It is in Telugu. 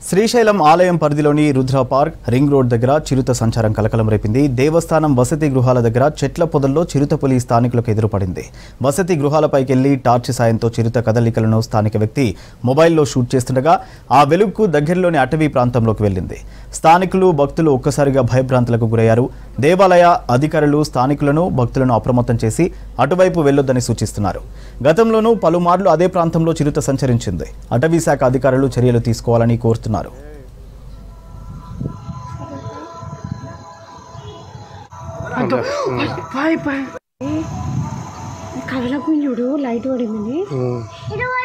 శ్రీశైలం ఆలయం పరిధిలోని రుద్ర పార్క్ రింగ్ రోడ్ దగ్గర చిరుత సంచారం కలకలం రేపింది. దేవస్థానం వసతి గృహాల దగ్గర చెట్ల పొదల్లో చిరుతపులి స్థానికులకు ఎదురుపడింది. వసతి గృహాలపైకి వెళ్లి టార్చ్ సాయంతో చిరుత కదలికలను స్థానిక వ్యక్తి మొబైల్లో షూట్ చేస్తుండగా ఆ వెలుగుకు దగ్గరలోని అటవీ ప్రాంతంలోకి వెళ్లింది. స్థానికులు భక్తులు ఒక్కసారిగా భయభ్రాంతులకు గురయ్యారు. దేవాలయ అధికారులు స్థానికులను భక్తులను అప్రమత్తం చేసి అటువైపు వెళ్లొద్దని సూచిస్తున్నారు. గతంలోనూ పలుమార్లు అదే ప్రాంతంలో చిరుత సంచరించింది. అటవీ శాఖ అధికారులు చర్యలు తీసుకోవాలని కోరుతున్నారు. కదలకు చూడు లైట్ పడింది.